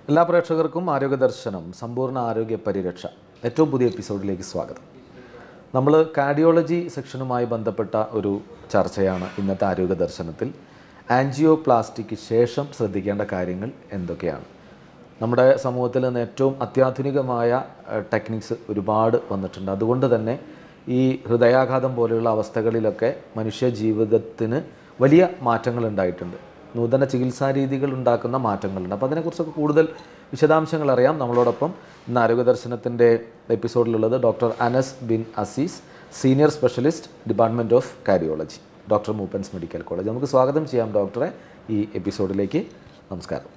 എല്ലാ പ്രേക്ഷകർക്കും ആരോഗ്യദർശനം സമ്പൂർണ്ണ ആരോഗ്യ പരിരക്ഷ ഏറ്റവും പുതിയ എപ്പിസോഡിലേക്ക് സ്വാഗതം. നമ്മൾ കാർഡിയോളജി സെക്ഷനുമായി ബന്ധപ്പെട്ട ഒരു ചർച്ചയാണ് ഇന്നത്തെ ആരോഗ്യദർശനത്തിൽ. ആൻജിയോപ്ലാസ്റ്റിക്ക് ശേഷം ശ്രദ്ധിക്കേണ്ട കാര്യങ്ങൾ എന്തൊക്കെയാണ്? നമ്മുടെ സമൂഹത്തിൽ നിന്ന് ഏറ്റവും അത്യാധുനികമായ ടെക്നിക്സ് ഒരുപാട് വന്നിട്ടുണ്ട്. അതുകൊണ്ട് തന്നെ ഈ ഹൃദയാഘാതം പോലെയുള്ള അവസ്ഥകളിലൊക്കെ മനുഷ്യ ജീവിതത്തിന് വലിയ മാറ്റങ്ങൾ ഉണ്ടായിട്ടുണ്ട്. നൂതന ചികിത്സാ രീതികൾ ഉണ്ടാക്കുന്ന മാറ്റങ്ങളുണ്ട്. അപ്പോൾ അതിനെക്കുറിച്ചൊക്കെ കൂടുതൽ വിശദാംശങ്ങൾ അറിയാം. നമ്മളോടൊപ്പം ഇന്ന് ആരോഗ്യദർശനത്തിൻ്റെ എപ്പിസോഡിലുള്ളത് doctor Anas bin Aziz, senior specialist, department of cardiology, doctor Moopen's medical college. നമുക്ക് സ്വാഗതം ചെയ്യാം ഡോക്ടറെ ഈ എപ്പിസോഡിലേക്ക്. നമസ്കാരം.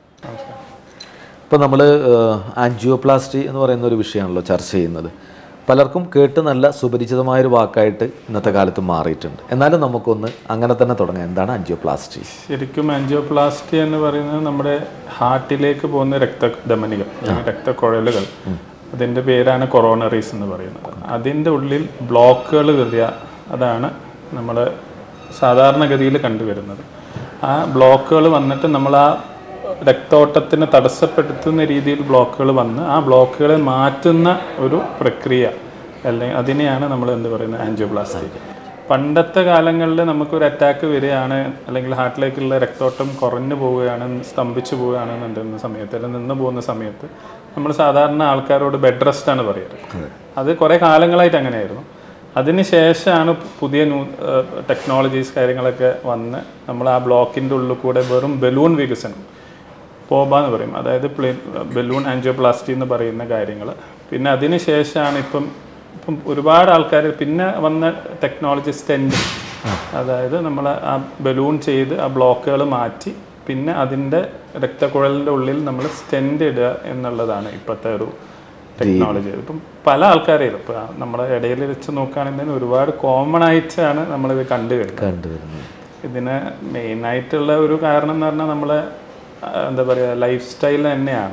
ഇപ്പോൾ നമ്മൾ ആൻജിയോപ്ലാസ്റ്റി എന്ന് പറയുന്ന ഒരു വിഷയമാണല്ലോ ചർച്ച ചെയ്യുന്നത്. പലർക്കും കേട്ട് നല്ല സുപരിചിതമായൊരു വാക്കായിട്ട് ഇന്നത്തെ കാലത്ത് മാറിയിട്ടുണ്ട്. എന്നാലും നമുക്കൊന്ന് അങ്ങനെ തന്നെ തുടങ്ങാം. എന്താണ് ആൻജിയോപ്ലാസ്റ്റി? ശരിക്കും ആൻജിയോപ്ലാസ്റ്റി എന്ന് പറയുന്നത് നമ്മുടെ ഹാർട്ടിലേക്ക് പോകുന്ന രക്തധമനികൾ, രക്തക്കുഴലുകൾ, അതിൻ്റെ പേരാണ് കൊറോണറീസ് എന്ന് പറയുന്നത്. അതിൻ്റെ ഉള്ളിൽ ബ്ലോക്കുകൾ വരിക, അതാണ് നമ്മൾ സാധാരണഗതിയിൽ കണ്ടുവരുന്നത്. ആ ബ്ലോക്കുകൾ വന്നിട്ട് നമ്മൾ ആ രക്തോട്ടത്തിന് തടസ്സപ്പെടുത്തുന്ന രീതിയിൽ ബ്ലോക്കുകൾ വന്ന് ആ ബ്ലോക്കുകളെ മാറ്റുന്ന ഒരു പ്രക്രിയ, അല്ലെങ്കിൽ അതിനെയാണ് നമ്മൾ എന്ത് പറയുന്നത്, ആൻജിയോപ്ലാസ്റ്റി. പണ്ടത്തെ കാലങ്ങളിൽ നമുക്കൊരു അറ്റാക്ക് വരികയാണ്, അല്ലെങ്കിൽ ഹാർട്ടിലേക്കുള്ള രക്തോട്ടം കുറഞ്ഞു പോവുകയാണ്, സ്തംഭിച്ചു പോവുകയാണെന്നുണ്ടെന്ന സമയത്ത്, അല്ലെങ്കിൽ നിന്ന് പോകുന്ന സമയത്ത് നമ്മൾ സാധാരണ ആൾക്കാരോട് ബെഡ് റെസ്റ്റാണ് പറയാറ്. അത് കുറേ കാലങ്ങളായിട്ട് അങ്ങനെയായിരുന്നു. അതിന് ശേഷമാണ് പുതിയ ടെക്നോളജീസ് കാര്യങ്ങളൊക്കെ വന്ന് നമ്മൾ ആ ബ്ലോക്കിൻ്റെ ഉള്ളിൽ കൂടെ വെറും ബലൂൺ വികസനം, പോബ എന്ന് പറയും, അതായത് ബലൂൺ ആൻജിയോപ്ലാസ്റ്റി എന്ന് പറയുന്ന കാര്യങ്ങൾ. പിന്നെ അതിന് ശേഷമാണ് ഇപ്പം ഒരുപാട് ആൾക്കാർ പിന്നെ വന്ന ടെക്നോളജി സ്റ്റെന്റ്, അതായത് നമ്മൾ ആ ബലൂൺ ചെയ്ത് ആ ബ്ലോക്കുകൾ മാറ്റി പിന്നെ അതിൻ്റെ രക്തക്കുഴലിൻ്റെ ഉള്ളിൽ നമ്മൾ സ്റ്റെന്റ് ഇടുക എന്നുള്ളതാണ് ഇപ്പോഴത്തെ ഒരു ടെക്നോളജി. ഇപ്പം പല ആൾക്കാരെയും ഇപ്പം നമ്മുടെ ഇടയിൽ വെച്ച് നോക്കുകയാണെങ്കിൽ ഒരുപാട് കോമൺ ആയിട്ടാണ് നമ്മളിത് കണ്ടുവരുന്നത്. ഇതിന് മെയിനായിട്ടുള്ള ഒരു കാരണം എന്ന് പറഞ്ഞാൽ നമ്മളെ എന്താ പറയുക, ലൈഫ് സ്റ്റൈൽ തന്നെയാണ്.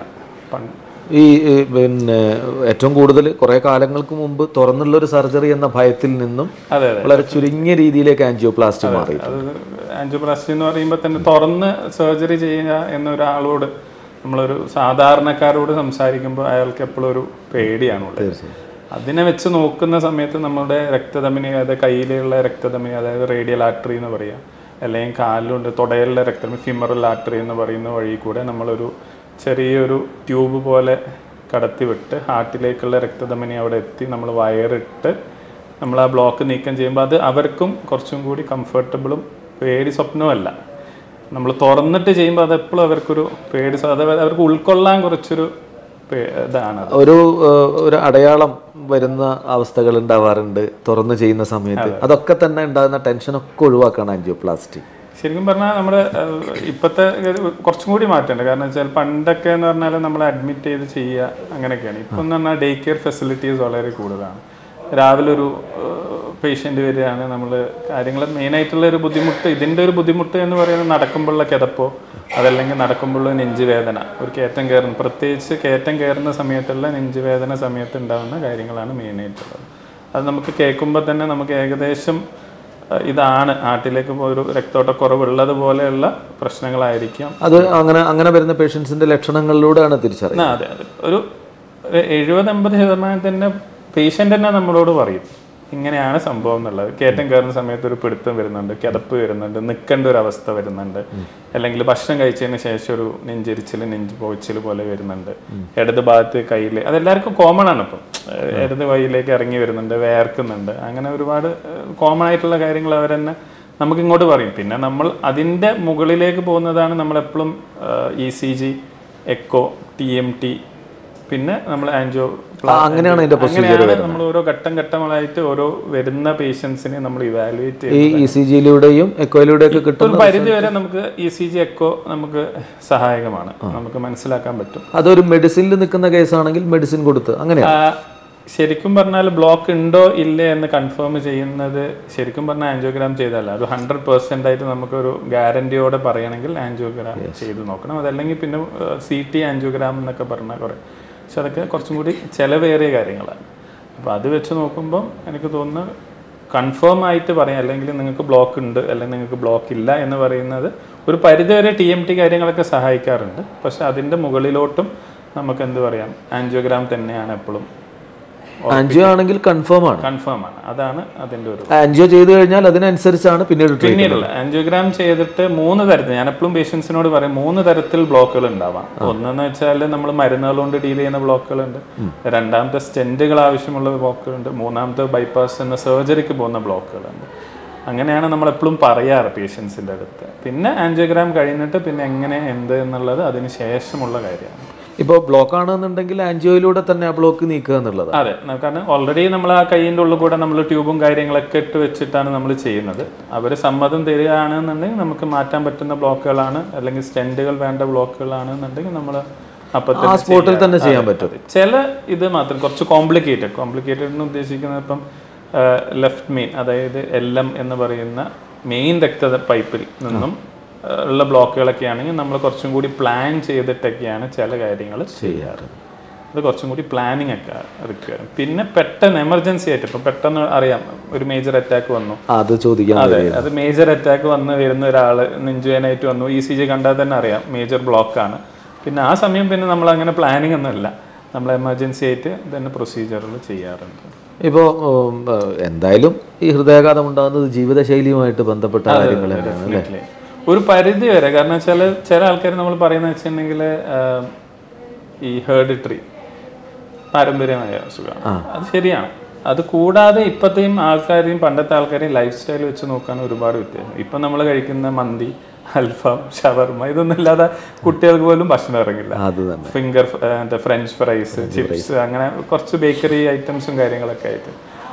ഈ പിന്നെ ഏറ്റവും കൂടുതൽ കുറേ കാലങ്ങൾക്ക് മുമ്പ് തുറന്നുള്ളൊരു സർജറി എന്ന ഭയത്തിൽ നിന്നും വളരെ ചുരുങ്ങിയ രീതിയിലേക്ക് ആൻജിയോപ്ലാസ്റ്റി മാറി. അത് ആൻജിയോപ്ലാസ്റ്റി എന്ന് പറയുമ്പോൾ തന്നെ തുറന്ന് സർജറി ചെയ്യുക എന്നൊരാളോട്, നമ്മളൊരു സാധാരണക്കാരോട് സംസാരിക്കുമ്പോൾ അയാൾക്ക് എപ്പോഴും ഒരു പേടിയാണുള്ളത്. അതിനെ വെച്ച് നോക്കുന്ന സമയത്ത് നമ്മുടെ രക്തധമനി, അതായത് കയ്യിലുള്ള രക്തധമനി, അതായത് റേഡിയൽ ആർട്ടറി എന്ന് പറയുക, അല്ലെങ്കിൽ കാലിലുണ്ട് തുടയിലുള്ള രക്തധമനി, ഫിമറൽ ആർട്ടറി എന്ന് പറയുന്ന വഴി കൂടെ നമ്മളൊരു ചെറിയൊരു ട്യൂബ് പോലെ കടത്തി വിട്ട് ഹാർട്ടിലേക്കുള്ള രക്തധമനി അവിടെ എത്തി നമ്മൾ വയറിട്ട് നമ്മൾ ആ ബ്ലോക്ക് നീക്കം ചെയ്യുമ്പോൾ അത് അവർക്കും കുറച്ചും കൂടി കംഫർട്ടബിളും പേടി സ്വപ്നവുമല്ല. നമ്മൾ തുറന്നിട്ട് ചെയ്യുമ്പോൾ അതെപ്പോഴും അവർക്കൊരു പേടി, അതായത് അവർക്ക് ഉൾക്കൊള്ളാൻ കുറച്ചൊരു ഇതാണ്, ഒരു അടയാളം വരുന്ന അവസ്ഥകൾ ഉണ്ടാവാറുണ്ട് തുറന്ന് ചെയ്യുന്ന സമയത്ത്. അതൊക്കെ തന്നെ ഉണ്ടാകുന്ന ടെൻഷനൊക്കെ ഒഴിവാക്കാണ് ആൻജിയോപ്ലാസ്റ്റി. ശരിക്കും പറഞ്ഞാൽ നമ്മുടെ ഇപ്പോഴത്തെ കുറച്ചും കൂടി മാറ്റമുണ്ട്. കാരണം വെച്ചാൽ പണ്ടൊക്കെ എന്ന് പറഞ്ഞാൽ നമ്മൾ അഡ്മിറ്റ് ചെയ്ത് ചെയ്യുക അങ്ങനെയൊക്കെയാണ്. ഇപ്പം എന്ന് പറഞ്ഞാൽ ഡേ കെയർ ഫെസിലിറ്റീസ് വളരെ കൂടുതലാണ്. രാവിലെ ഒരു പേഷ്യൻ്റ് വരികയാണ്, നമ്മൾ കാര്യങ്ങൾ മെയിനായിട്ടുള്ള ഒരു ബുദ്ധിമുട്ട്, ഇതിൻ്റെ ഒരു ബുദ്ധിമുട്ട് എന്ന് പറയുന്നത് നടക്കുമ്പോഴുള്ള കിതപ്പോ, അതല്ലെങ്കിൽ നടക്കുമ്പോഴുള്ള നെഞ്ചുവേദന, ഒരു കയറ്റം കയറുന്ന, പ്രത്യേകിച്ച് കയറ്റം കയറുന്ന സമയത്തുള്ള നെഞ്ചുവേദന സമയത്ത് ഉണ്ടാകുന്ന കാര്യങ്ങളാണ് മെയിനായിട്ടുള്ളത്. അത് നമുക്ക് കേൾക്കുമ്പോൾ തന്നെ നമുക്ക് ഏകദേശം ഇതാണ് ഹാർട്ടിലേക്ക് ഒരു രക്തോട്ടക്കുറവുള്ളത് പോലെയുള്ള പ്രശ്നങ്ങളായിരിക്കാം. അത് അങ്ങനെ വരുന്ന പേഷ്യൻസിന്റെ ലക്ഷണങ്ങളിലൂടെയാണ് തിരിച്ചറിയുന്നത്. അതെ, ഒരു 70-80% പേഷ്യൻ്റ് തന്നെ നമ്മളോട് പറയും ഇങ്ങനെയാണ് സംഭവം എന്നുള്ളത്. കയറ്റം കയറുന്ന സമയത്ത് ഒരു പിടുത്തം വരുന്നുണ്ട്, കിതപ്പ് വരുന്നുണ്ട്, നിൽക്കേണ്ട ഒരു അവസ്ഥ വരുന്നുണ്ട്, അല്ലെങ്കിൽ ഭക്ഷണം കഴിച്ചതിന് ശേഷം ഒരു നെഞ്ചെരിച്ചിൽ, നെഞ്ച് പോയിച്ചിൽ പോലെ വരുന്നുണ്ട്, ഇടത് ഭാഗത്ത് കയ്യിൽ, അതെല്ലാവർക്കും കോമൺ ആണ്. ഇപ്പം ഇടത് കൈയിലേക്ക് ഇറങ്ങി വരുന്നുണ്ട്, വേർക്കുന്നുണ്ട്, അങ്ങനെ ഒരുപാട് കോമൺ ആയിട്ടുള്ള കാര്യങ്ങൾ അവർ തന്നെ നമുക്ക് ഇങ്ങോട്ട് പറയും. പിന്നെ നമ്മൾ അതിൻ്റെ മുകളിലേക്ക് പോകുന്നതാണ് നമ്മളെപ്പോഴും ECG, എക്കോ, TMT, പിന്നെ നമ്മൾ അങ്ങനെയാണ് നമ്മൾ ഓരോ ഘട്ടങ്ങളായിട്ട് ഓരോ വരുന്ന പേഷ്യൻസിനെ നമ്മൾ ഇവാലുവേറ്റ് ചെയ്യും. ഈ ECG-യിലൂടെയും എക്കോയിലൂടെയൊക്കെ കിട്ടും. ഒരു പരിധി വരെ നമുക്ക് ECG, എക്കോ നമുക്ക് സഹായകമാണ്, നമുക്ക് മനസ്സിലാക്കാൻ പറ്റും. അതൊരു മെഡിസിനിൽ നിൽക്കുന്ന കേസാണെങ്കിൽ മെഡിസിൻ കൊടുത്ത് അങ്ങനെ ശരിക്കും പറഞ്ഞാൽ ബ്ലോക്ക് ഉണ്ടോ ഇല്ലേ എന്ന് കൺഫേം ചെയ്യുന്നത് ശരിക്കും പറഞ്ഞാൽ ആൻജിയോഗ്രാം ചെയ്തല്ല. ഒരു 100% ആയിട്ട് നമുക്കൊരു ഗ്യാരണ്ടിയോടെ പറയണമെങ്കിൽ ആൻജിയോഗ്രാം ചെയ്ത് നോക്കണം. അതല്ലെങ്കിൽ പിന്നെ CT ആൻജിയോഗ്രാം എന്നൊക്കെ പറഞ്ഞാൽ കുറേ, പക്ഷെ അതൊക്കെ കുറച്ചും കൂടി ചിലവേറിയ കാര്യങ്ങളാണ്. അപ്പോൾ അത് വെച്ച് നോക്കുമ്പം എനിക്ക് തോന്നുന്നു കൺഫേം ആയിട്ട് പറയാം, അല്ലെങ്കിൽ നിങ്ങൾക്ക് ബ്ലോക്ക് ഉണ്ട് അല്ലെങ്കിൽ നിങ്ങൾക്ക് ബ്ലോക്ക് ഇല്ല എന്ന് പറയുന്നത് ഒരു പരിധിവരെ TMT കാര്യങ്ങളൊക്കെ സഹായിക്കാറുണ്ട്. പക്ഷെ അതിൻ്റെ മുകളിലോട്ടും നമുക്ക് എന്ത് പറയാം, ആൻജിയോഗ്രാം തന്നെയാണ് എപ്പോഴും. ആൻജിയോ ആണെങ്കിൽ കൺഫേം ആണ്. അതാണ് അതിൻ്റെ ഒരു. ആൻജിയോ ചെയ്ത് കഴിഞ്ഞാൽ അതിനനുസരിച്ചാണ് പിന്നീടുള്ള ആൻജിയോഗ്രാം ചെയ്തിട്ട് 3 തരത്തിൽ, ഞാൻ എപ്പോഴും പേഷ്യൻസിനോട് പറയും 3 തരത്തിൽ ബ്ലോക്കുകൾ ഉണ്ടാവാം. ഒന്നെന്ന് വെച്ചാൽ നമ്മൾ മരുന്നുകൾ കൊണ്ട് ഡീൽ ചെയ്യുന്ന ബ്ലോക്കുകളുണ്ട്, രണ്ടാമത്തെ സ്റ്റെന്റുകൾ ആവശ്യമുള്ള ബ്ലോക്കുകളുണ്ട്, മൂന്നാമത്തെ ബൈപ്പാസ് എന്ന സർജറിക്ക് പോകുന്ന ബ്ലോക്കുകളുണ്ട്. അങ്ങനെയാണ് നമ്മൾ എപ്പോഴും പറയാറ് പേഷ്യൻസിൻ്റെ അടുത്ത്. പിന്നെ ആൻജിയോഗ്രാം കഴിഞ്ഞിട്ട് പിന്നെ എങ്ങനെ എന്ത് എന്നുള്ളത് അതിന് ശേഷമുള്ള കാര്യമാണ്. ഇപ്പോൾ ബ്ലോക്ക് ആണെന്നുണ്ടെങ്കിൽ ആൻജിയോയിലൂടെ തന്നെ ആ ബ്ലോക്ക് നീക്കുക എന്നുള്ളത്. അതെ, കാരണം ഓൾറെഡി നമ്മൾ ആ കൈയിൻ്റെ ഉള്ളിൽ കൂടെ നമ്മൾ ട്യൂബും കാര്യങ്ങളൊക്കെ ഇട്ട് വെച്ചിട്ടാണ് നമ്മൾ ചെയ്യുന്നത്. അവർ സമ്മതം തരികയാണെന്നുണ്ടെങ്കിൽ നമുക്ക് മാറ്റാൻ പറ്റുന്ന ബ്ലോക്കുകളാണ്, അല്ലെങ്കിൽ സ്റ്റെന്റുകൾ വേണ്ട ബ്ലോക്കുകളാണെന്നുണ്ടെങ്കിൽ നമ്മൾ അപ്പോൾ സ്പോട്ടിൽ തന്നെ ചെയ്യാൻ പറ്റും. ചില ഇത് മാത്രം കുറച്ച് കോംപ്ലിക്കേറ്റഡ് എന്ന് ഉദ്ദേശിക്കുന്നത് ഇപ്പം ലെഫ്റ്റ് മെയിൻ, അതായത് LM എന്ന് പറയുന്ന മെയിൻ രക്ത പൈപ്പിൽ നിന്നും ഉള്ള ബ്ലോക്കുകളൊക്കെ ആണെങ്കിൽ നമ്മൾ കുറച്ചും കൂടി പ്ലാൻ ചെയ്തിട്ടൊക്കെയാണ് ചില കാര്യങ്ങൾ ചെയ്യാറ്. അത് കുറച്ചും കൂടി പ്ലാനിങ് ഒക്കെ റിക്വയർ. പിന്നെ പെട്ടെന്ന് എമർജൻസി ആയിട്ട് ഇപ്പം പെട്ടെന്ന് അറിയാം ഒരു മേജർ അറ്റാക്ക് വന്നു, അത് മേജർ അറ്റാക്ക് വരുന്ന ഒരാൾ നെഞ്ചുവേനായിട്ട് വന്നു, ECG കണ്ടാൽ തന്നെ അറിയാം മേജർ ബ്ലോക്കാണ്. പിന്നെ ആ സമയം പിന്നെ നമ്മൾ അങ്ങനെ പ്ലാനിങ് ഒന്നുമില്ല, നമ്മൾ എമർജൻസി ആയിട്ട് തന്നെ പ്രൊസീജിയറുകൾ ചെയ്യാറുണ്ട്. ഇപ്പോൾ എന്തായാലും ഈ ഹൃദയാഘാതം ഉണ്ടാകുന്നത് ജീവിതശൈലിയുമായിട്ട് ബന്ധപ്പെട്ട കാര്യങ്ങൾ തന്നെയാണ് ഒരു പരിധി വരെ. കാരണം ചില ആൾക്കാർ നമ്മൾ പറയുന്നത് വെച്ചിട്ടുണ്ടെങ്കിൽ ഈ ഹെറിഡിറ്ററി പാരമ്പര്യമായ അസുഖമാണ്, അത് ശരിയാണ്. അത് കൂടാതെ ഇപ്പോഴത്തെയും ആൾക്കാരെയും പണ്ടത്തെ ആൾക്കാരെയും ലൈഫ് സ്റ്റൈൽ വെച്ച് നോക്കാൻ ഒരുപാട് വ്യത്യാസം. ഇപ്പം നമ്മൾ കഴിക്കുന്ന മന്തി, അൽഫാം, ഷവർമ ഇതൊന്നും ഇല്ലാതെ കുട്ടികൾക്ക് പോലും ഭക്ഷണം ഇറങ്ങില്ല. ഫിംഗർ ഫ്രഞ്ച് ഫ്രൈസ്, ചിപ്സ്, അങ്ങനെ കുറച്ച് ബേക്കറി ഐറ്റംസും കാര്യങ്ങളൊക്കെ ആയിട്ട്.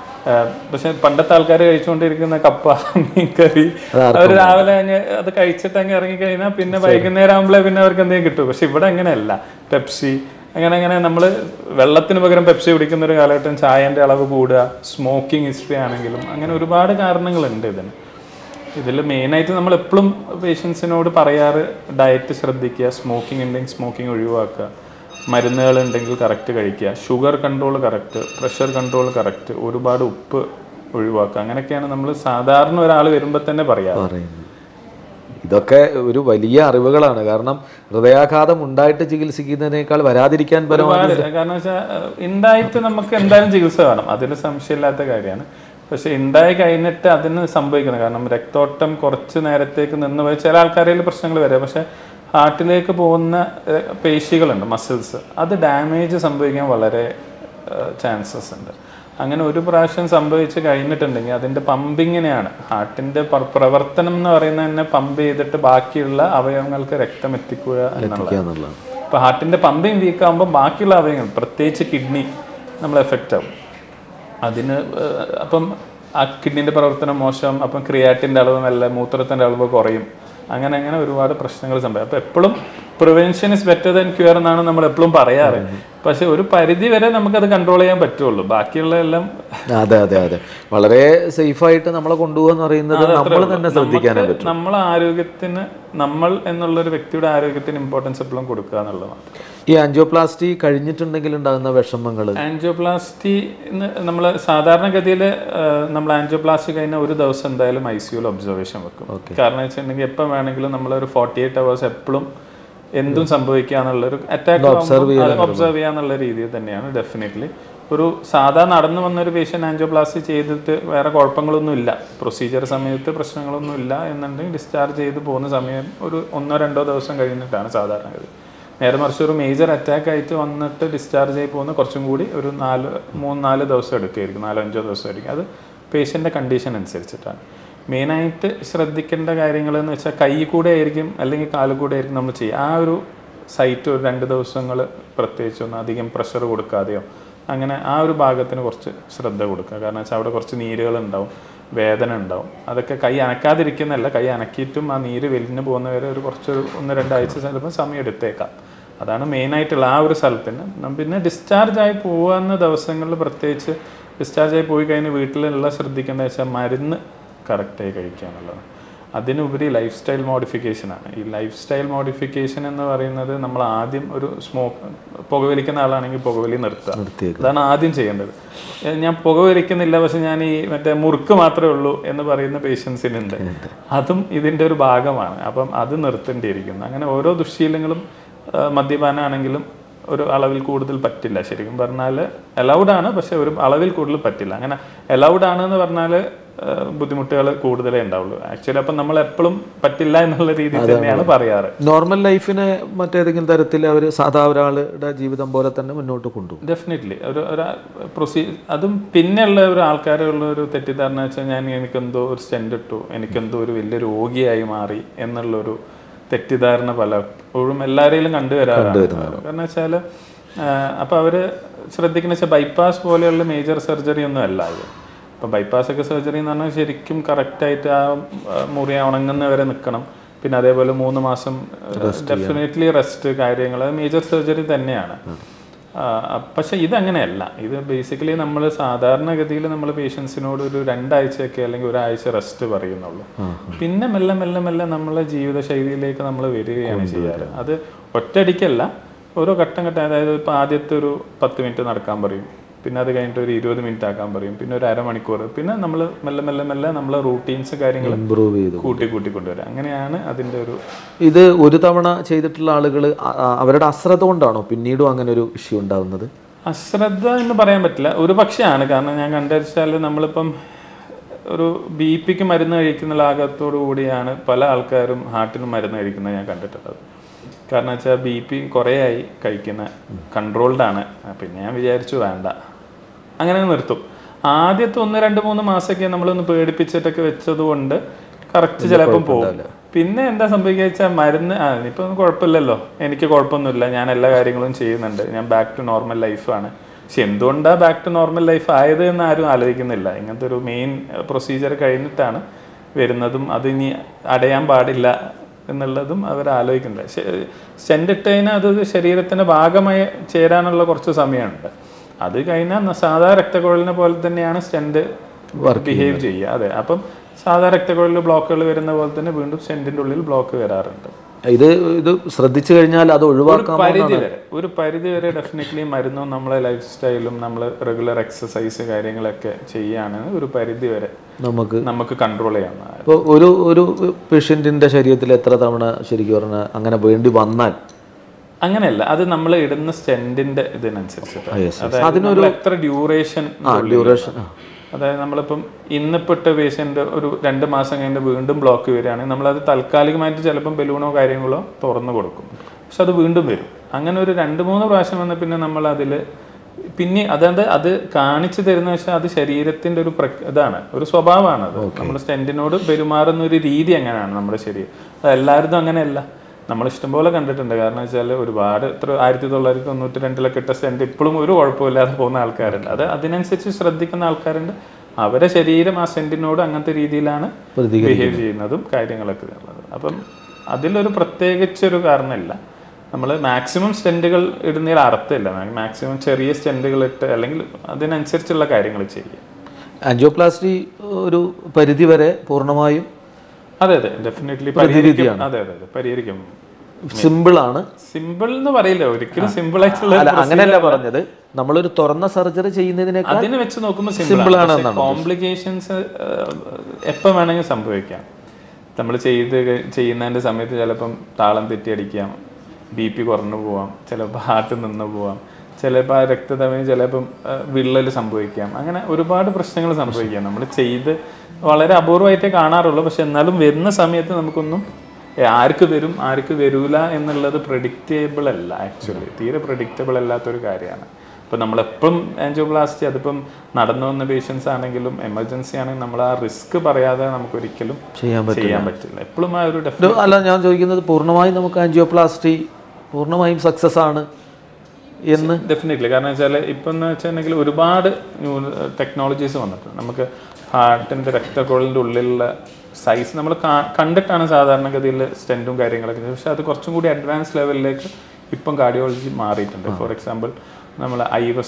പക്ഷെ പണ്ടത്തെ ആൾക്കാർ കഴിച്ചുകൊണ്ടിരിക്കുന്ന കപ്പ, മീൻകറി, അവർ രാവിലെ അത് കഴിച്ചിട്ട് അങ്ങ് ഇറങ്ങിക്കഴിഞ്ഞാൽ പിന്നെ വൈകുന്നേരം ആകുമ്പോഴേ പിന്നെ അവർക്ക് എന്തെങ്കിലും കിട്ടും. പക്ഷെ ഇവിടെ അങ്ങനെയല്ല. പെപ്സി അങ്ങനെ നമ്മൾ വെള്ളത്തിന് പകരം പെപ്സി കുടിക്കുന്ന ഒരു കാലഘട്ടം, ചായൻ്റെ അളവ് കൂടുക, സ്മോക്കിംഗ് ഹിസ്റ്ററി ആണെങ്കിലും അങ്ങനെ ഒരുപാട് കാരണങ്ങളുണ്ട് ഇതിന്. ഇതിൽ മെയിനായിട്ട് നമ്മൾ എപ്പോഴും പേഷ്യൻസിനോട് പറയാറ് ഡയറ്റ് ശ്രദ്ധിക്കുക, സ്മോക്കിംഗ് ഉണ്ടെങ്കിൽ സ്മോക്കിംഗ് ഒഴിവാക്കുക, മരുന്നുകൾ ഉണ്ടെങ്കിൽ കറക്റ്റ് കഴിക്കുക, sugar control correct, pressure control correct, ഒരുപാട് ഉപ്പ് ഒഴിവാക്കുക. അങ്ങനെയൊക്കെയാണ് നമ്മൾ സാധാരണ ഒരാൾ വരുമ്പോൾ തന്നെ പറയാറ്. ഇതൊക്കെ ഒരു വലിയ അറിവുകളാണ്. കാരണം ഹൃദയാഘാതം ഉണ്ടായിട്ട് ചികിത്സിക്കുന്നതിനേക്കാൾ വരാതിരിക്കാൻ കാരണം വെച്ചാൽ ഉണ്ടായിട്ട് നമുക്ക് എന്തായാലും ചികിത്സ വേണം, അതിൽ സംശയമില്ലാത്ത കാര്യമാണ്. പക്ഷെ ഉണ്ടായി കഴിഞ്ഞിട്ട് അതിന് സംഭവിക്കുന്നത്, കാരണം രക്തോട്ടം കുറച്ച് നേരത്തേക്ക് നിന്ന് പോയി ചില ആൾക്കാരിൽ പ്രശ്നങ്ങൾ വരാം. പക്ഷെ ഹാർട്ടിലേക്ക് പോകുന്ന പേശികളുണ്ട്, മസിൽസ്, അത് ഡാമേജ് സംഭവിക്കാൻ വളരെ ചാൻസസ് ഉണ്ട്. അങ്ങനെ ഒരു പ്രാവശ്യം സംഭവിച്ച് കഴിഞ്ഞിട്ടുണ്ടെങ്കിൽ അതിൻ്റെ പമ്പിങ്ങിനെയാണ്, ഹാർട്ടിൻ്റെ പ്രവർത്തനം എന്ന് പറയുന്നത് തന്നെ പമ്പ് ചെയ്തിട്ട് ബാക്കിയുള്ള അവയവങ്ങൾക്ക് രക്തം എത്തിക്കുക എന്നുള്ളത്. അപ്പോൾ ഹാർട്ടിൻ്റെ പമ്പിങ് വീക്കാകുമ്പോൾ ബാക്കിയുള്ള അവയവങ്ങൾ, പ്രത്യേകിച്ച് കിഡ്നി നമ്മൾ എഫക്റ്റ് ആവും. അതിന് അപ്പം ആ കിഡ്നിൻ്റെ പ്രവർത്തനം മോശം, അപ്പം ക്രിയാറ്റിൻ്റെ അളവ് നല്ല, മൂത്രത്തിൻ്റെ അളവ് കുറയും, അങ്ങനെ ഒരുപാട് പ്രശ്നങ്ങൾ സംഭവിക്കും. അപ്പോൾ എപ്പോഴും prevention is better than cure എന്നാണ് നമ്മൾ എപ്പോഴും പറയാറ്. പക്ഷെ ഒരു പരിധി വരെ നമുക്കത് കൺട്രോൾ ചെയ്യാൻ പറ്റുള്ളൂ, ബാക്കിയുള്ള എല്ലാം അതെ വളരെ സേഫായിട്ട് നമ്മളെ കൊണ്ടുപോകാന്ന് പറയുന്നത് നമ്മൾ തന്നെ ശ്രദ്ധിക്കാനേ പറ്റും. നമ്മളെ ആരോഗ്യത്തിന്, നമ്മൾ എന്നുള്ളൊരു വ്യക്തിയുടെ ആരോഗ്യത്തിന് ഇമ്പോർട്ടൻസ് എപ്പോഴും കൊടുക്കുക എന്നുള്ളതാണ്. ഈ ആൻജിയോപ്ലാസ്റ്റി കഴിഞ്ഞിട്ടുണ്ടെങ്കിൽ ഉണ്ടാകുന്ന വിഷമങ്ങൾ, ആൻജിയോപ്ലാസ്റ്റി നമ്മൾ സാധാരണഗതിയിൽ നമ്മൾ ആൻജിയോപ്ലാസ്റ്റി കഴിഞ്ഞ ഒരു ദിവസം എന്തായാലും ICUയിൽ ഒബ്സർവേഷൻ വെക്കും. കാരണം വെച്ചിട്ടുണ്ടെങ്കിൽ എപ്പോൾ വേണമെങ്കിലും നമ്മളൊരു 48 hours എപ്പോഴും എന്തും സംഭവിക്കുക എന്നുള്ളൊരു അറ്റാക്ക് ഒബ്സർവ് ചെയ്യുക എന്നുള്ള രീതിയിൽ തന്നെയാണ്. ഡെഫിനറ്റ്ലി ഒരു സാധാ നടന്നു വന്നൊരു പേഷ്യൻ്റ് ആൻജിയോപ്ലാസ്റ്റി ചെയ്തിട്ട് വേറെ കുഴപ്പങ്ങളൊന്നും ഇല്ല, പ്രൊസീജിയർ സമയത്ത് പ്രശ്നങ്ങളൊന്നും ഇല്ല എന്നുണ്ടെങ്കിൽ ഡിസ്ചാർജ് ചെയ്ത് പോകുന്ന സമയം ഒരു 1-2 ദിവസം കഴിഞ്ഞിട്ടാണ് സാധാരണഗതി. നേരെ മറിച്ച് ഒരു മേജർ അറ്റാക്ക് ആയിട്ട് വന്നിട്ട് ഡിസ്ചാർജ് ആയി പോകുന്ന കുറച്ചും കൂടി ഒരു 3-4 ദിവസം എടുക്കുമായിരിക്കും, 4-5 ദിവസം ആയിരിക്കും. അത് പേഷ്യൻ്റെ കണ്ടീഷൻ അനുസരിച്ചിട്ടാണ്. മെയിനായിട്ട് ശ്രദ്ധിക്കേണ്ട കാര്യങ്ങൾ എന്ന് വെച്ചാൽ കൈ കൂടെ ആയിരിക്കും അല്ലെങ്കിൽ കാല് കൂടെ ആയിരിക്കും നമ്മൾ ചെയ്യുക. ആ ഒരു സൈറ്റ് ഒരു 2 ദിവസങ്ങൾ പ്രത്യേകിച്ചൊന്നും അധികം പ്രഷർ കൊടുക്കാതെയോ അങ്ങനെ ആ ഒരു ഭാഗത്തിന് കുറച്ച് ശ്രദ്ധ കൊടുക്കുക. കാരണം വെച്ചാൽ അവിടെ കുറച്ച് നീരുകളുണ്ടാവും, വേദന ഉണ്ടാവും. അതൊക്കെ കൈ അനക്കാതിരിക്കുന്നതല്ല, കൈ അനക്കിയിട്ടും ആ നീര് വലിഞ്ഞു പോകുന്നവരെ ഒരു കുറച്ച് 1-2 ആഴ്ച ചിലപ്പോൾ സമയം എടുത്തേക്കാം. അതാണ് മെയിനായിട്ടുള്ള ആ ഒരു സ്ഥലത്തിന്. പിന്നെ ഡിസ്ചാർജായി പോകുന്ന ദിവസങ്ങളിൽ പ്രത്യേകിച്ച് ഡിസ്ചാർജായി പോയി കഴിഞ്ഞ് വീട്ടിലുള്ള ശ്രദ്ധിക്കേണ്ടത് വെച്ചാൽ മരുന്ന് കറക്റ്റായി കഴിക്കുക എന്നുള്ളതാണ്. അതിനുപരി ലൈഫ് സ്റ്റൈൽ മോഡിഫിക്കേഷനാണ്. ഈ ലൈഫ് സ്റ്റൈൽ മോഡിഫിക്കേഷൻ എന്ന് പറയുന്നത് നമ്മൾ ആദ്യം ഒരു പുകവലിക്കുന്ന ആളാണെങ്കിൽ പുകവലി നിർത്തുക, അതാണ് ആദ്യം ചെയ്യേണ്ടത്. ഞാൻ പുകവലിക്കുന്നില്ല പക്ഷെ ഞാൻ ഈ മറ്റേ മുറുക്ക് മാത്രമേ ഉള്ളൂ എന്ന് പറയുന്ന പേഷ്യൻസിനുണ്ട്, അതും ഇതിൻ്റെ ഒരു ഭാഗമാണ്. അപ്പം അത് നിർത്തേണ്ടിയിരിക്കുന്നു. അങ്ങനെ ഓരോ ദുശ്ശീലങ്ങളും മദ്യപാനാണെങ്കിലും ഒരു അളവിൽ കൂടുതൽ പറ്റില്ല. ശരിക്കും പറഞ്ഞാൽ അലൗഡ് ആണ്, പക്ഷെ ഒരു അളവിൽ കൂടുതൽ പറ്റില്ല. അങ്ങനെ അലൗഡ് ആണെന്ന് പറഞ്ഞാൽ ബുദ്ധിമുട്ടുകൾ കൂടുതലേ ഉണ്ടാവുള്ളൂ ആക്ച്വലി. അപ്പം നമ്മൾ എപ്പോഴും പറ്റില്ല എന്നുള്ള രീതിയിൽ തന്നെയാണ് പറയാറ്. നോർമൽ ലൈഫിനെ മറ്റേതെങ്കിലും തരത്തിൽ അവർ സാധാ ഒരാളുടെ ജീവിതം പോലെ തന്നെ മുന്നോട്ട് കൊണ്ടുപോകും. ഡെഫിനറ്റ്ലി ഒരു അതും പിന്നെയുള്ള ഒരു ആൾക്കാരുള്ള ഒരു തെറ്റിദ്ധാരണ വെച്ചാൽ എനിക്കെന്തോ ഒരു സ്റ്റെൻറ്റ് ഇട്ടു, എനിക്കെന്തോ ഒരു വലിയ രോഗിയായി മാറി എന്നുള്ളൊരു തെറ്റിദ്ധാരണ പലപ്പോഴും എല്ലാവരെയും കണ്ടുവരാറുണ്ട്. കാരണം വെച്ചാൽ അപ്പോൾ അവർ ശ്രദ്ധിക്കുന്ന വെച്ചാൽ ബൈപ്പാസ് പോലെയുള്ള മേജർ സർജറി ഒന്നും അല്ല ഇത്. ഇപ്പോൾ ബൈപ്പാസ് ഒക്കെ സർജറി എന്ന് പറഞ്ഞാൽ ശരിക്കും കറക്റ്റായിട്ട് ആ മുറി ഉണങ്ങുന്നവരെ നിൽക്കണം. പിന്നെ അതേപോലെ 3 മാസം ഡെഫിനറ്റ്ലി റെസ്റ്റ് കാര്യങ്ങൾ മേജർ സർജറി തന്നെയാണ്. പക്ഷെ ഇതങ്ങനെയല്ല. ഇത് ബേസിക്കലി നമ്മൾ സാധാരണഗതിയിൽ നമ്മൾ പേഷ്യൻസിനോട് ഒരു 2 ആഴ്ചയൊക്കെ അല്ലെങ്കിൽ 1 ആഴ്ച റെസ്റ്റ് പറയുന്നുള്ളൂ. പിന്നെ മെല്ലെ മെല്ലെ മെല്ലെ നമ്മളെ ജീവിതശൈലിയിലേക്ക് നമ്മൾ വരികയാണ് ചെയ്യാറ്. അത് ഒറ്റയടിക്കല്ല, ഓരോ ഘട്ടം ഘട്ടം. അതായത് ഇപ്പോൾ ആദ്യത്തെ ഒരു 10 മിനിറ്റ് നടക്കാൻ പറയും, പിന്നെ അത് കഴിഞ്ഞിട്ട് ഒരു 20 മിനിറ്റ് ആക്കാൻ പറയും, പിന്നെ ഒരു അരമണിക്കൂർ, പിന്നെ നമ്മൾ മെല്ലെ മെല്ലെ മെല്ലെ നമ്മളെ റൂട്ടീൻസ് കാര്യങ്ങൾ ഇമ്പ്രൂവ് ചെയ്ത് കൂട്ടിക്കൊണ്ടുവരാം. അങ്ങനെയാണ് അതിൻ്റെ ഒരു ഇത് ഒരു തവണ ചെയ്തിട്ടുള്ള ആളുകൾ അവരുടെ അശ്രദ്ധ കൊണ്ടാണോ പിന്നീടും അങ്ങനെ ഒരു ഇഷ്യൂ ഉണ്ടാകുന്നത്? അശ്രദ്ധ എന്ന് പറയാൻ പറ്റില്ല, ഒരു പക്ഷെയാണ്. കാരണം ഞാൻ കണ്ടുവച്ചാൽ നമ്മളിപ്പം ഒരു BP മരുന്ന് കഴിക്കുന്ന ലാഘവത്തോടു കൂടിയാണ് പല ആൾക്കാരും ഹാർട്ടിന് മരുന്ന് കഴിക്കുന്നത് ഞാൻ കണ്ടിട്ടുള്ളത്. കാരണം വെച്ചാൽ BP കുറേ ആയി കഴിക്കുന്ന, കൺട്രോൾഡാണ്. പിന്നെ ഞാൻ വിചാരിച്ചു വേണ്ട, അങ്ങനെ നിർത്തും. ആദ്യത്തെ 1, 2, 3 മാസമൊക്കെ നമ്മളൊന്ന് പേടിപ്പിച്ചിട്ടൊക്കെ വെച്ചത് കൊണ്ട് കറക്റ്റ് ചിലപ്പം പോകും. പിന്നെ എന്താ സംഭവിക്കുക വെച്ചാൽ മരുന്ന് ഇപ്പം കുഴപ്പമില്ലല്ലോ, എനിക്ക് കുഴപ്പമൊന്നുമില്ല, ഞാൻ എല്ലാ കാര്യങ്ങളും ചെയ്യുന്നുണ്ട്, ഞാൻ ബാക്ക് ടു നോർമൽ ലൈഫാണ്. പക്ഷെ എന്തുകൊണ്ടാണ് ബാക്ക് ടു നോർമൽ ലൈഫ് ആയത് എന്ന് ആരും ആലോചിക്കുന്നില്ല. ഇങ്ങനത്തെ ഒരു മെയിൻ പ്രൊസീജിയർ കഴിഞ്ഞിട്ടാണ് വരുന്നതും അത് ഇനി അടയാൻ പാടില്ല എന്നുള്ളതും അവർ ആലോചിക്കുന്നുണ്ട്. സ്റ്റെൻറ്റ് ഇട്ടതിന് അത് ശരീരത്തിൻ്റെ ഭാഗമായി ചേരാനുള്ള കുറച്ച് സമയമുണ്ട്. അത് കഴിഞ്ഞാൽ സാധാ രക്തക്കുഴലിനെ പോലെ തന്നെയാണ് സ്റ്റെൻറ്റ് ബിഹേവ് ചെയ്യുക. അതെ, അപ്പം സാധാ രക്തക്കുഴലിൽ ബ്ലോക്കുകൾ വരുന്ന പോലെ തന്നെ വീണ്ടും സ്റ്റെൻറ്റിൻ്റെ ഉള്ളിൽ ബ്ലോക്ക് വരാറുണ്ട്. ഇത് ശ്രദ്ധിച്ചു കഴിഞ്ഞാൽ അത് ഒഴിവാക്കാം. ഒരു പരിധി വരെ ഡെഫിനറ്റ്ലി മരുന്നും നമ്മളെ ലൈഫ് സ്റ്റൈലും നമ്മൾ റെഗുലർ എക്സസൈസ് കാര്യങ്ങളൊക്കെ ചെയ്യുകയാണെങ്കിൽ ഒരു പരിധി വരെ നമുക്ക് കൺട്രോൾ ചെയ്യാം. ഇപ്പോൾ ഒരു പേഷ്യൻറ്റിൻ്റെ ശരീരത്തിൽ എത്ര തവണ ശരിക്കും പറഞ്ഞാൽ അങ്ങനെ വേണ്ടി വന്നാൽ അങ്ങനെയല്ല, അത് നമ്മൾ ഇടുന്ന സ്റ്റെൻറ്റിൻ്റെ ഇതിനനുസരിച്ചിട്ട്, അതായത് എത്ര ഡ്യൂറേഷൻ. അതായത് നമ്മളിപ്പം ഇന്നിപ്പെട്ട പേഷ്യൻ്റ് ഒരു 2 മാസം കഴിഞ്ഞിട്ട് വീണ്ടും ബ്ലോക്ക് വരികയാണെങ്കിൽ നമ്മളത് താൽക്കാലികമായിട്ട് ചിലപ്പം ബലൂണോ കാര്യങ്ങളോ തുറന്നു കൊടുക്കും. പക്ഷെ അത് വീണ്ടും വരും. അങ്ങനെ ഒരു 2-3 പ്രാവശ്യം വന്ന പിന്നെ നമ്മൾ അതിൽ പിന്നെ അതായത് അത് കാണിച്ചു തരുന്ന വെച്ചാൽ അത് ശരീരത്തിൻ്റെ ഒരു ഇതാണ്, ഒരു സ്വഭാവമാണ്. അത് നമ്മൾ സ്റ്റെൻറ്റിനോട് പെരുമാറുന്ന ഒരു രീതി എങ്ങനെയാണ് നമ്മുടെ ശരീരം. അത് എല്ലാവരും അങ്ങനെയല്ല, നമ്മൾ ഇഷ്ടംപോലെ കണ്ടിട്ടുണ്ട്. കാരണം വെച്ചാൽ ഒരുപാട് 1992 ഇട്ട സ്റ്റെൻറ്റ് ഇപ്പോഴും ഒരു കുഴപ്പമില്ലാതെ പോകുന്ന ആൾക്കാരുണ്ട്. അത് അതിനനുസരിച്ച് ശ്രദ്ധിക്കുന്ന ആൾക്കാരുണ്ട്. അവരെ ശരീരം ആ സ്റ്റെൻറ്റിനോട് അങ്ങനത്തെ രീതിയിലാണ് ബിഹേവ് ചെയ്യുന്നതും കാര്യങ്ങളൊക്കെ ഉള്ളത്. അപ്പം അതിലൊരു പ്രത്യേകിച്ചൊരു കാരണമില്ല. നമ്മൾ മാക്സിമം സ്റ്റെൻറ്റുകൾ ഇടുന്നതിൽ അർത്ഥമില്ല. മാക്സിമം ചെറിയ സ്റ്റെൻറ്റുകൾ ഇട്ട് അല്ലെങ്കിൽ അതിനനുസരിച്ചുള്ള കാര്യങ്ങൾ ചെയ്യുക. ആൻജിയോപ്ലാസ്റ്റി ഒരു പരിധി വരെ പൂർണ്ണമായും അതെ ഡെഫിനറ്റ്ലി പരിഹരിക്കും. അതെ പരിഹരിക്കും. സിമ്പിൾ എന്ന് പറയില്ല, ഒരിക്കലും സിമ്പിൾ ആയിട്ടുള്ള അങ്ങനെയല്ല പറഞ്ഞത്. നമ്മളൊരു തുറന്ന സർജറി ചെയ്യുന്നതിനേക്കാൾ അതിനെ വെച്ച് നോക്കുമ്പോൾ സിമ്പിൾ ആണ്. കോംപ്ലിക്കേഷൻസ് എപ്പോൾ വേണമെങ്കിൽ സംഭവിക്കാം. നമ്മൾ ചെയ്യുന്നതിൻ്റെ സമയത്ത് ചിലപ്പം താളം തെറ്റിയടിക്കാം, BP കുറഞ്ഞു പോവാം, ചിലപ്പോൾ ഹാർട്ട് നിന്ന് പോവാം, ചിലപ്പോൾ ആ രക്തധമനി ചിലപ്പം വിള്ളൽ സംഭവിക്കാം. അങ്ങനെ ഒരുപാട് പ്രശ്നങ്ങൾ സംഭവിക്കാം. നമ്മൾ ചെയ്ത് വളരെ അപൂർവമായിട്ടേ കാണാറുള്ളൂ. പക്ഷെ എന്നാലും വരുന്ന സമയത്ത് നമുക്കൊന്നും ആർക്ക് വരും ആർക്ക് വരൂല എന്നുള്ളത് പ്രഡിക്റ്റബിൾ അല്ല. ആക്ച്വലി തീരെ പ്രഡിക്റ്റബിൾ അല്ലാത്തൊരു കാര്യമാണ്. ഇപ്പം നമ്മളെപ്പം ആൻജിയോപ്ലാസ്റ്റി അതിപ്പം നടന്നു വന്ന പേഷ്യൻസ് ആണെങ്കിലും എമർജൻസി ആണെങ്കിലും നമ്മൾ ആ റിസ്ക് പറയാതെ നമുക്കൊരിക്കലും ചെയ്യാൻ പറ്റില്ല. എപ്പോഴും ആ ഒരു അല്ല, ഞാൻ ചോദിക്കുന്നത് പൂർണ്ണമായും നമുക്ക് ആൻജിയോപ്ലാസ്റ്റി പൂർണ്ണമായും സക്സസ് ആണ് എന്ന് ഡെഫിനറ്റ്ലി. കാരണം വെച്ചാൽ ഇപ്പം എന്ന് വെച്ചിട്ടുണ്ടെങ്കിൽ ഒരുപാട് ടെക്നോളജീസ് വന്നിട്ടുണ്ട്. നമുക്ക് ഹാർട്ടിൻ്റെ രക്തക്കുഴലിൻ്റെ ഉള്ളിലുള്ള സൈസ് നമ്മൾ കണ്ടിട്ടാണ് സാധാരണഗതിയിൽ സ്റ്റെൻറ്റും കാര്യങ്ങളൊക്കെ. പക്ഷെ അത് കുറച്ചും കൂടി അഡ്വാൻസ് ലെവലിലേക്ക് ഇപ്പം കാർഡിയോളജി മാറിയിട്ടുണ്ട്. ഫോർ എക്സാമ്പിൾ നമ്മൾ ഐവസ്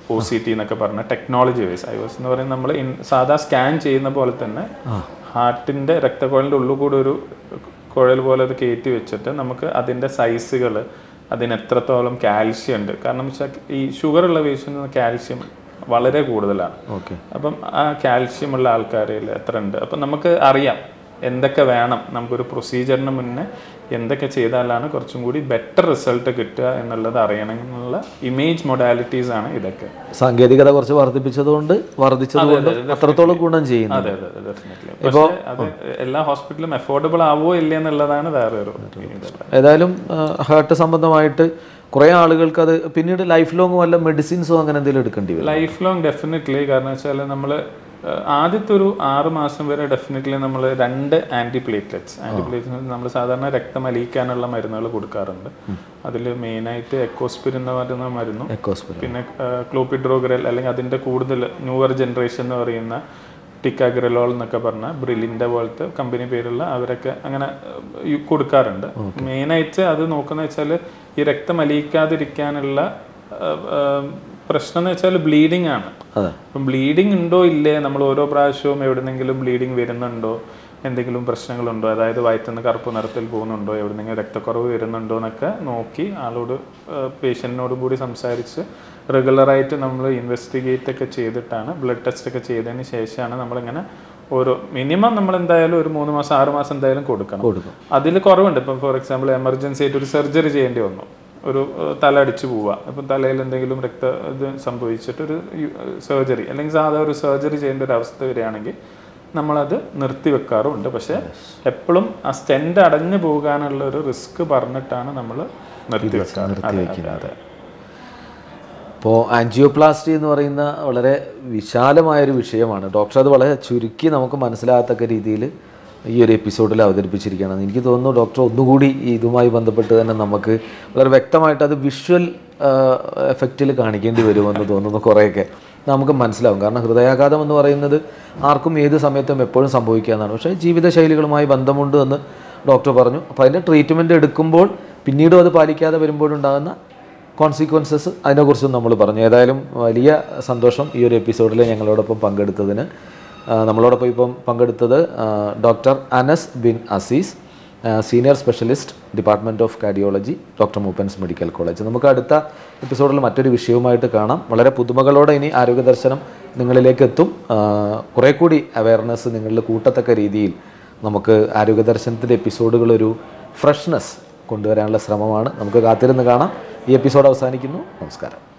OCT എന്നൊക്കെ പറഞ്ഞ ടെക്നോളജി വൈസ്. IOS എന്ന് പറയുന്നത് നമ്മൾ സാധാ സ്കാൻ ചെയ്യുന്ന പോലെ തന്നെ ഹാർട്ടിൻ്റെ രക്തക്കുഴലിൻ്റെ ഉള്ളിൽ കൂടെ ഒരു കുഴൽ പോലെ അത് കയറ്റി വെച്ചിട്ട് നമുക്ക് അതിൻ്റെ സൈസുകൾ, അതിന് എത്രത്തോളം കാൽഷ്യം ഉണ്ട്. കാരണം വെച്ചാൽ ഈ ഷുഗറുള്ള പേഷ്യൻറ്റിന് കാൽഷ്യം വളരെ കൂടുതലാണ്. അപ്പം ആ കാൽഷ്യം ഉള്ള ആൾക്കാരിൽ എത്ര ഉണ്ട്, അപ്പം നമുക്ക് അറിയാം എന്തൊക്കെ വേണം, നമുക്കൊരു പ്രൊസീജിയറിന് മുന്നേ എന്തൊക്കെ ചെയ്താലാണ് കുറച്ചും കൂടി ബെറ്റർ റിസൾട്ട് കിട്ടുക എന്നുള്ളത് അറിയണമെന്നുള്ള ഇമേജ് മൊഡാലിറ്റീസ് ആണ് ഇതൊക്കെ. സാങ്കേതികത കുറച്ച് വർദ്ധിപ്പിച്ചതുകൊണ്ട് അത്രത്തോളം ഗുണം ചെയ്യുന്നു. അതെ അതെ ഡെഫിനറ്റ്ലി. പക്ഷേ അത് എല്ലാ ഹോസ്പിറ്റലും അഫോർഡബിൾ ആവോ ഇല്ല എന്നുള്ളതാണ് വേറെ ഒരു. ഏതായാലും ഹാർട്ട് സംബന്ധമായിട്ട് കുറേ ആളുകൾക്ക് അത് പിന്നീട് ലൈഫ് ലോങ് വല്ല മെഡിസിൻസോ അങ്ങനെ എന്തെങ്കിലും എടുക്കേണ്ടി വരും? Lifelong definitely. കാരണം വെച്ചാൽ നമ്മൾ ആദ്യത്തെ ഒരു 6 മാസം വരെ ഡെഫിനറ്റ്ലി നമ്മൾ 2 ആൻറ്റിപ്ലേറ്റ്ലെറ്റ്സ് നമ്മൾ സാധാരണ രക്തം അലിയിക്കാനുള്ള മരുന്നുകൾ കൊടുക്കാറുണ്ട്. അതിൽ മെയിനായിട്ട് എക്കോസ്പിരിൻ എന്ന് പറയുന്ന മരുന്നും പിന്നെ ക്ലോപ്പിഡ്രോഗ്രൽ അല്ലെങ്കിൽ അതിൻ്റെ കൂടുതൽ ന്യൂവർ ജനറേഷൻ എന്ന് പറയുന്ന ടിക്കാഗ്രലോൾ എന്നൊക്കെ പറഞ്ഞ ബ്രിലിൻ്റെ പോലത്തെ കമ്പനി പേരുള്ള അവരൊക്കെ അങ്ങനെ കൊടുക്കാറുണ്ട്. മെയിനായിട്ട് അത് നോക്കുന്ന വെച്ചാൽ ഈ രക്തം അലിയിക്കാതിരിക്കാനുള്ള പ്രശ്നം എന്ന് വെച്ചാൽ ബ്ലീഡിങ് ആണ്. അപ്പം ബ്ലീഡിങ് ഉണ്ടോ ഇല്ലേ, നമ്മൾ ഓരോ പ്രാവശ്യവും എവിടെന്നെങ്കിലും ബ്ലീഡിങ് വരുന്നുണ്ടോ, എന്തെങ്കിലും പ്രശ്നങ്ങളുണ്ടോ, അതായത് വയറ്റുന്ന കറുപ്പ് നിറത്തിൽ പോകുന്നുണ്ടോ, എവിടെന്നെങ്കിലും രക്തക്കുറവ് വരുന്നുണ്ടോ എന്നൊക്കെ നോക്കി ആളോട് പേഷ്യൻറ്റിനോടും കൂടി സംസാരിച്ച് റെഗുലറായിട്ട് നമ്മൾ ഇൻവെസ്റ്റിഗേറ്റ് ഒക്കെ ചെയ്തിട്ടാണ്, ബ്ലഡ് ടെസ്റ്റ് ഒക്കെ ചെയ്തതിന് ശേഷമാണ് നമ്മളിങ്ങനെ ഓരോ മിനിമം നമ്മൾ എന്തായാലും ഒരു 3 മാസം 6 മാസം എന്തായാലും കൊടുക്കണം. അതിൽ കുറവുണ്ട്. ഇപ്പം ഫോർ എക്സാമ്പിൾ എമർജൻസി ആയിട്ട് ഒരു സർജറി ചെയ്യേണ്ടി വന്നു, ഒരു തല അടിച്ചു പോവുക, ഇപ്പം തലയിൽ എന്തെങ്കിലും ഇത് സംഭവിച്ചിട്ടൊരു സർജറി അല്ലെങ്കിൽ സാധാ ഒരു സർജറി ചെയ്യേണ്ട ഒരു അവസ്ഥ വരികയാണെങ്കിൽ നമ്മളത് നിർത്തിവെക്കാറുമുണ്ട്. പക്ഷേ എപ്പോഴും ആ സ്റ്റെൻറ്റ് അടഞ്ഞു പോകാനുള്ള ഒരു റിസ്ക് പറഞ്ഞിട്ടാണ് നമ്മൾ നിർത്തിവെക്കാറ്. അപ്പോൾ ആൻജിയോപ്ലാസ്റ്റി എന്ന് പറയുന്ന വളരെ വിശാലമായൊരു വിഷയമാണ്. ഡോക്ടർ അത് വളരെ ചുരുക്കി നമുക്ക് മനസ്സിലാകത്തക്ക രീതിയിൽ ഈ ഒരു എപ്പിസോഡിൽ അവതരിപ്പിച്ചിരിക്കുകയാണ്. എനിക്ക് തോന്നുന്നു ഡോക്ടർ ഒന്നുകൂടി ഇതുമായി ബന്ധപ്പെട്ട് തന്നെ നമുക്ക് വളരെ വ്യക്തമായിട്ട് അത് വിഷ്വൽ എഫക്റ്റിൽ കാണിക്കേണ്ടി വരുമെന്ന് തോന്നുന്നു. കുറേയൊക്കെ നമുക്ക് മനസ്സിലാവും. കാരണം ഹൃദയാഘാതം എന്ന് പറയുന്നത് ആർക്കും ഏത് സമയത്തും എപ്പോഴും സംഭവിക്കാവുന്നതാണ്. പക്ഷേ ജീവിതശൈലികളുമായി ബന്ധമുണ്ട് എന്ന് ഡോക്ടർ പറഞ്ഞു. അപ്പോൾ അതിൻ്റെ ട്രീറ്റ്മെൻറ്റ് എടുക്കുമ്പോൾ പിന്നീടും അത് പാലിക്കാതെ വരുമ്പോഴുണ്ടാകുന്ന കോൺസിക്വൻസസ് അതിനെക്കുറിച്ചും നമ്മൾ പറഞ്ഞു. ഏതായാലും വലിയ സന്തോഷം ഈ ഒരു എപ്പിസോഡിൽ ഞങ്ങളോടൊപ്പം പങ്കെടുത്തതിന്. നമ്മളോടൊപ്പം ഇപ്പം പങ്കെടുത്തത് doctor Anas bin Aziz, senior specialist, department of cardiology, doctor Moopen's medical college. നമുക്ക് അടുത്ത എപ്പിസോഡിൽ മറ്റൊരു വിഷയവുമായിട്ട് കാണാം. വളരെ പുതുമകളോടെ ഇനി ആരോഗ്യദർശനം നിങ്ങളിലേക്ക് എത്തും. കുറേ കൂടി അവയർനെസ് നിങ്ങളിൽ കൂട്ടത്തക്ക രീതിയിൽ നമുക്ക് ആരോഗ്യദർശനത്തിൻ്റെ എപ്പിസോഡുകളൊരു ഫ്രഷ്നെസ് കൊണ്ടുവരാനുള്ള ശ്രമമാണ്. നമുക്ക് കാത്തിരുന്ന് കാണാം. ഈ എപ്പിസോഡ് അവസാനിക്കുന്നു. നമസ്കാരം.